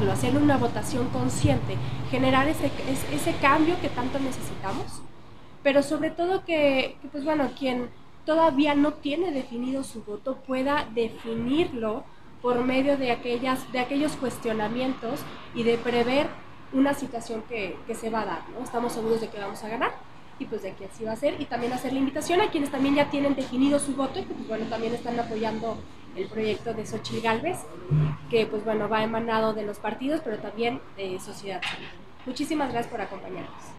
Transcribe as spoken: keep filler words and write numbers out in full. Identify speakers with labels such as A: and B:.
A: hacerlo, hacer una votación consciente, generar ese, ese cambio que tanto necesitamos, pero sobre todo que, que pues bueno, quien todavía no tiene definido su voto pueda definirlo por medio de, aquellas, de aquellos cuestionamientos y de prever una situación que, que se va a dar, ¿no? Estamos seguros de que vamos a ganar y pues de que así va a ser, y también hacer la invitación a quienes también ya tienen definido su voto y que pues bueno, también están apoyando el proyecto de Xochitl Gálvez, que pues bueno, va emanado de los partidos, pero también de sociedad civil. Muchísimas gracias por acompañarnos.